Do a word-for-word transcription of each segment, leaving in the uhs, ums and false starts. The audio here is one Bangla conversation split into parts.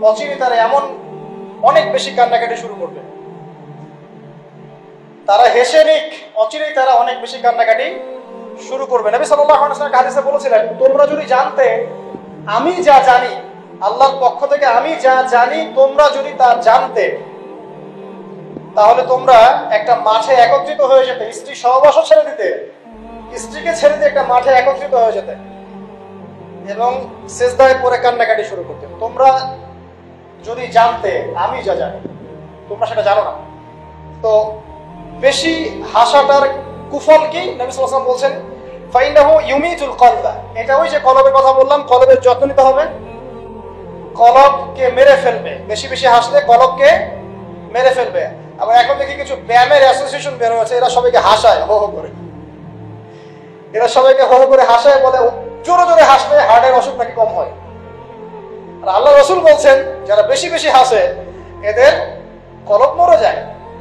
অচিরে তারা এমন অনেক বেশি কান্নাকাটি শুরু করবে। তারা হেসে নিক, অচিরেই তারা অনেক বেশি কান্নাকাটি শুরু করবে। নবী সাল্লাল্লাহু আলাইহি ওয়াসাল্লাম হাদিসে বলেছিলেন, তোমরা যদি জানতে আমি যা জানি, আল্লাহর পক্ষ থেকে আমি যা জানি তোমরা যদি তা জানতে, তাহলে তোমরা একটা মাঠে একত্রিত হয়ে যেতে, স্ত্রী সহবাসও ছেড়ে দিতে, স্ত্রীকে ছেড়ে দিয়ে একটা মাঠে একত্রিত হয়ে যেতে এবং সিজদায় পড়ে কান্নাকাটি শুরু করতে। তোমরা যদি জানতে আমি যা জানি, তোমরা সেটা জানো না। তো বেশি হাসাটার কুফল কি? নবী সাল্লাল্লাহু আলাইহি ওয়াসাল্লাম বলছেন, ফাইন্নাহু ইউমিতুল কলবা। এটা ওই যে কলবের কথা বললাম, কলবের যত্ন নিতে হবে, কলবকে মেরে ফেলবে। বেশি বেশি হাসলে কলবকে মেরে ফেলবে। আবার এখন দেখি কিছু ব্যায়ামের অ্যাসোসিয়েশন বের হয়েছে, এরা সবাইকে হাসায় হো হো করে, এরা সবাইকে হো হো করে হাসায়, বলে জোরে জোরে হাসলে হার্টের অসুখ নাকি কম হয়। আর আল্লাহ রাসূল বলছেন, যারা বেশি বেশি হাসে এদের কলব মরে যায়।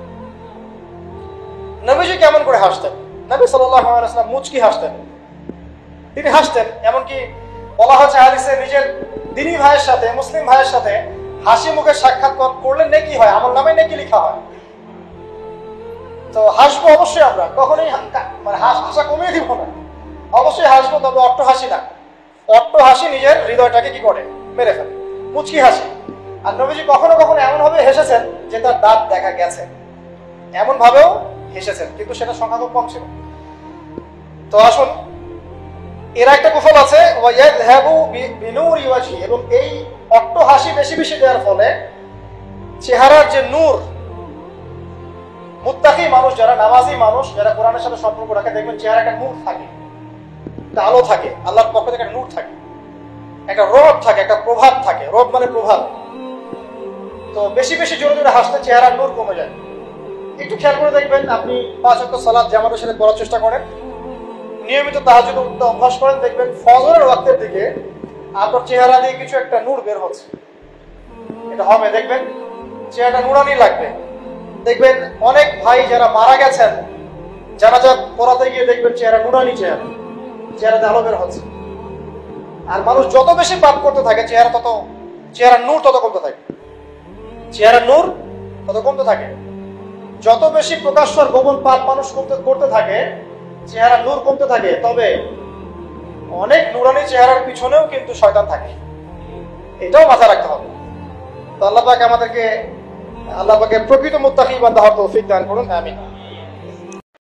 নবীজি কেমন করে হাসতেন? নবী সাল্লাল্লাহু আলাইহি ওয়াসাল্লাম মুচকি হাসতেন। তিনি হাসতেন, এমনকি বলা হচ্ছে হাদিসে, নিজের দিনী ভাইয়ের সাথে, মুসলিম ভাইয়ের সাথে হাসি মুখে সাক্ষাৎ করলে নেকি হয়, আমল নামে নেকি লেখা হয়। তো হাসবো অবশ্যই, আমরা কখনোই মানে হাসা কমিয়ে দিব না, অবশ্যই হাসবো, তবে অট্ট হাসি না। অট্ট হাসি নিজের হৃদয়টাকে কি করে? মেরে ফেলে। মুচকি হাসি। আর নবীজি কখনো কখনো এমন ভাবে হেসেছেন যে তার দাঁত দেখা গেছে, এমন ভাবেও হেসেছেন, কিন্তু সেটা সংখ্যা খুব কম ছিল। তো আসুন, এর একটা কুফল আছে, এবং এই অট্ট হাসি বেশি বেশি দেওয়ার ফলে চেহারার যে নূর, মুত্তাকি মানুষ যারা, নামাজি মানুষ যারা কোরআনের সাথে সম্পর্ক রাখে, দেখবেন চেহারা একটা নূর থাকে, একটা আলো থাকে, আল্লাহর পক্ষ থেকে একটা নূর থাকে, একটা রব থাকে, একটা প্রভাব থাকে। রব মানে প্রভাব। তো বেশি বেশি জোরে জোরে হাসতে চেহারার নূর কমে যায়। একটু খেয়াল করে দেখবেন, আপনি পাঁচ ওয়াক্ত সালাত জামাতের সাথে করার চেষ্টা করেন, নিয়মিত তাহাজ্জুদ পড়তে অভ্যাস করেন, দেখবেন ফজরের ওয়াক্তের দিকে আপনার চেহারা দিয়ে কিছু একটা নূর বের হচ্ছে। এটা হবে, দেখবেন চেহারাটা নূরানি লাগবে। দেখবেন অনেক ভাই যারা মারা গেছেন, জানাজা পড়াতে গিয়ে দেখবেন চেহারা নূরানি, চেহারা চেহারাতে আলো বের হচ্ছে। আর মানুষ যত বেশি পাপ করতে থাকে, চেহারা তত চেহারার নূর তত কমতে থাকে, চেহারার নূর তত কমতে থাকে। যত বেশি প্রকাশ্য আর গোপন পাপ মানুষ করতে থাকে, চেহারা নূর কমতে থাকে। তবে অনেক নূরানি চেহারার পিছনেও কিন্তু শয়তান থাকে, এটাও মাথায় রাখতে হবে। তো আল্লাহ পাক আমাদেরকে, আল্লাহ পাকের প্রকৃত মুত্তাকি বান্দা হওয়ার তৌফিক দান করুন, আমিন।